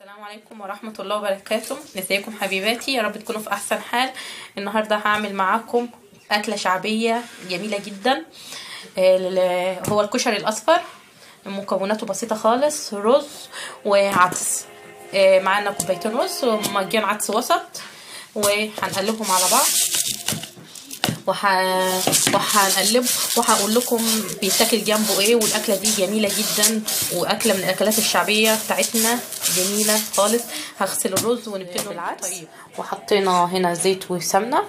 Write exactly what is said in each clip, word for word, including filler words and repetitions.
السلام عليكم ورحمة الله وبركاته. ازيكم حبيباتي؟ يا رب تكونوا في احسن حال. النهاردة هعمل معاكم اكلة شعبية جميلة جدا، هو الكشري الاصفر. مكوناته بسيطة خالص، رز وعدس. معانا كوبايتين رز ومجين عدس وسط، وهنقلبهم على بعض وح... وهنقلب وهقول لكم بيتاكل جنبه ايه. والاكله دي جميله جدا، واكله من الاكلات الشعبيه بتاعتنا جميله خالص. هغسل الرز ونبتدي بالعدس، وحطينا هنا زيت وسمنه،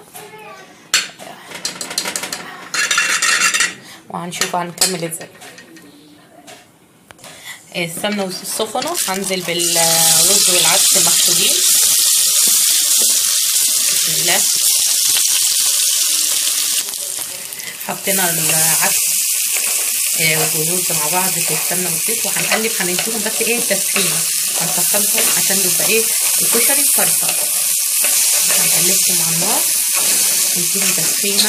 وهنشوف هنكمل ازاي. السمنه والسخنه هنزل بالرز والعدس المحشوين. بسم الله. حطينا العدس والرز مع بعض في السمنه والزيت، وهنقلب هنديهم بس ايه تسخينه، هنسخنهم عشان يبقى ايه الكشري فرصه. هنقلبهم على النار نديهم تسخينه.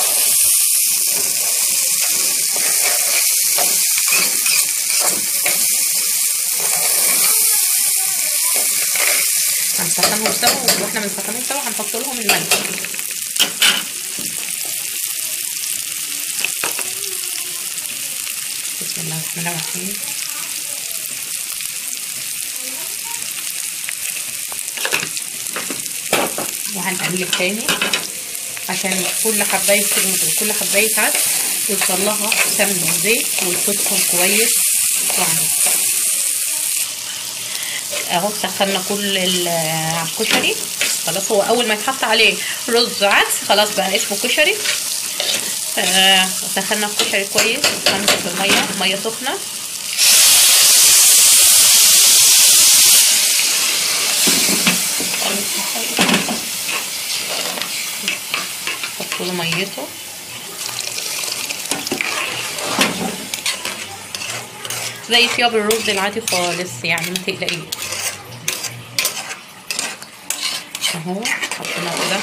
هنسخنهم سوا، واحنا بنسخنهم سوا هنحط لهم الملح. بسم الله الرحمن الرحيم. وهنقلب تاني عشان كل حبايه كل حبايه عدس يوصل لها سمنه وزيت وتسخن كويس. اهو سخنا كل الكشري خلاص. هو اول ما يتحط عليه رز عدس خلاص بقى اسمه كشري. آه سخنا الكشري كويس، وسخنته في الميه ميه سخنه. حط له ميته زي ثياب الرز العادي خالص، يعني ما تقلقيش. اهو حطينا كده،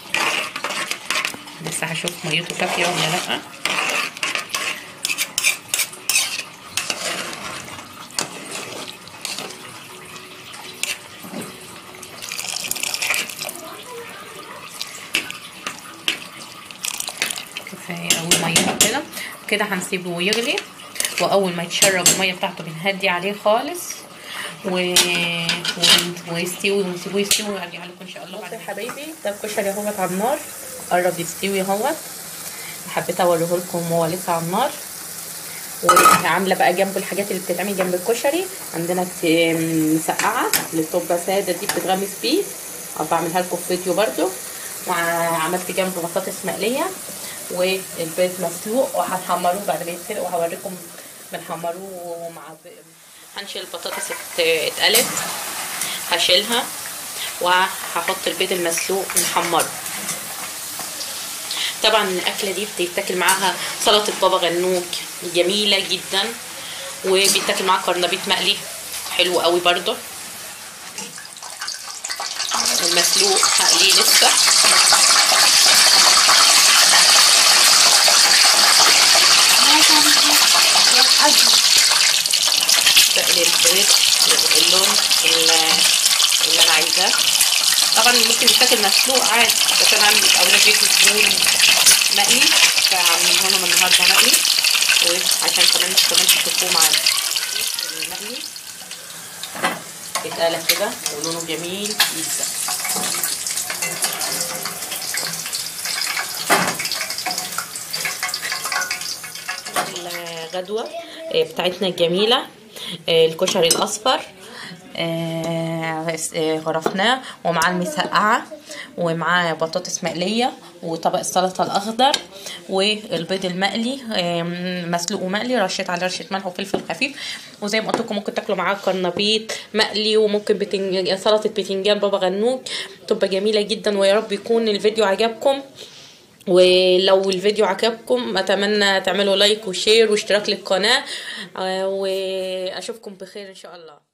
لسه هشوف ميته كافيه ولا لا. كفايه قوي ميه كده. كده هنسيبه يغلي، واول ما يتشرب الميه بتاعته بنهدي عليه خالص و... ويستوي ونسيبه يستوي وارجع لكم ان شاء الله. بصوا يا حبايبي، ده الكشري اهوت على النار، قرب يستوي اهوت. حبيت اوريه لكم وهو لسه على النار. وعامله بقى جنبه الحاجات اللي بتتعمل جنب الكشري. عندنا مسقعه اللي بتبقى ساده دي بتتغمس فيه، بعملها لكم في فيديو برده. وعملت جنبه بطاطس مقليه والبيض مسلوق، وهنحمروه بعد ما يتسلق وهوريكم بنحمروه مع بيض. هنشيل البطاطس اتقلت، هشيلها وهحط البيض المسلوق نحمره. طبعا الاكله دي بتتاكل معاها سلطه بابا غنوج جميله جدا، وبيتاكل معاها كرنبيط مقلي حلو قوي برده. المسلوق هقليه لسه. بقلي البيض اللون اللي انا عايزاه. طبعا ممكن يتاكل مسلوق عادي، بس انا عندي اولاد بيت الزبون مقلي، فعاملينه لهم النهارده مقلي، وعشان كمان كمان تشوفوه معانا. المقلي اتقلى كده ولونه جميل جدا. الغدوه بتاعتنا الجميله، الكشري الاصفر غرفناه، ومعاه المسقعه، ومعاه بطاطس مقليه، وطبق السلطه الاخضر، والبيض المقلي مسلوق ومقلي، رشيت عليه رشه ملح وفلفل خفيف. وزي ما قلت لكم ممكن تاكلوا معاه كرنبيط مقلي، وممكن بتنج... سلطه بتنجان بابا غنوج تبقى جميله جدا. ويا رب يكون الفيديو عجبكم، ولو الفيديو عجبكم اتمنى تعملوا لايك وشير واشتراك للقناه، واشوفكم بخير ان شاء الله.